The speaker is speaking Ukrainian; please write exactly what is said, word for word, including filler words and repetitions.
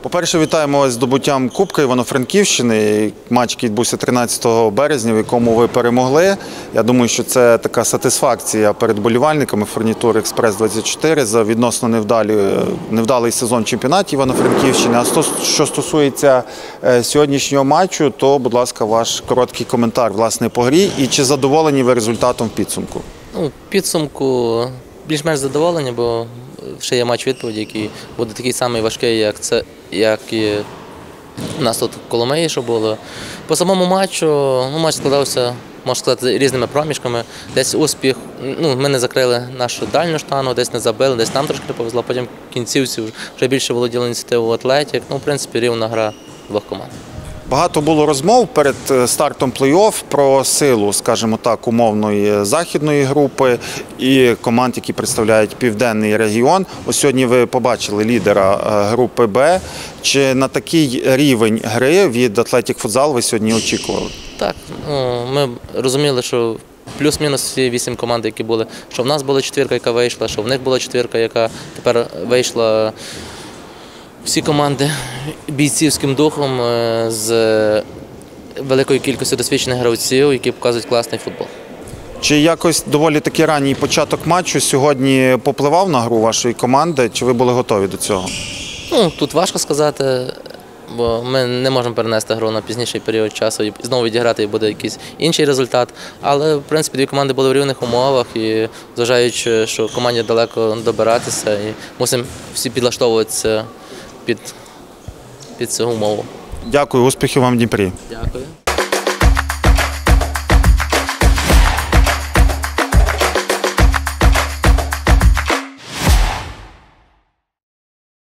По-перше, вітаємо вас з здобуттям Кубка Івано-Франківщини. Матч, який відбувся тринадцятого березня, в якому ви перемогли. Я думаю, що це така сатисфакція перед болівальниками Фурнітури Експрес двадцять чотири за відносно невдалі, невдалий сезон чемпіонату Івано-Франківщини. А що стосується сьогоднішнього матчу, то, будь ласка, ваш короткий коментар, власне, по грі. І чи задоволені ви результатом в підсумку? Ну, в підсумку більш-менш задоволені, бо ще є матч відповіді, який буде такий самий важкий, як це, як і у нас тут в Коломиї, що було. По самому матчу, ну, матч складався, можна сказати, різними проміжками. Десь успіх, ну, ми не закрили нашу дальню штангу, десь не забили, десь нам трошки не повезло, потім в кінцівці вже більше володіли ініціативу Атлетік. Ну, в принципі, рівна гра двох команд. Багато було розмов перед стартом плей-офф про силу, скажімо так, умовної західної групи і команд, які представляють південний регіон. Ось сьогодні ви побачили лідера групи Б. Чи на такий рівень гри від Атлетік Футзал ви сьогодні очікували? Так, ну, ми розуміли, що плюс-мінус всі вісім команд, які були, що в нас була четвірка, яка вийшла, що в них була четвірка, яка тепер вийшла. Всі команди бійцівським духом, з великою кількістю досвідчених гравців, які показують класний футбол. Чи якось доволі таки ранній початок матчу сьогодні попливав на гру вашої команди, чи ви були готові до цього? Ну, тут важко сказати, бо ми не можемо перенести гру на пізніший період часу і знову відіграти, і буде якийсь інший результат. Але, в принципі, дві команди були в рівних умовах, і зважаючи, що команді далеко добиратися, і мусимо всі підлаштовуватися під, під цю умову. Дякую, успіхів вам в Дніпрі. Дякую.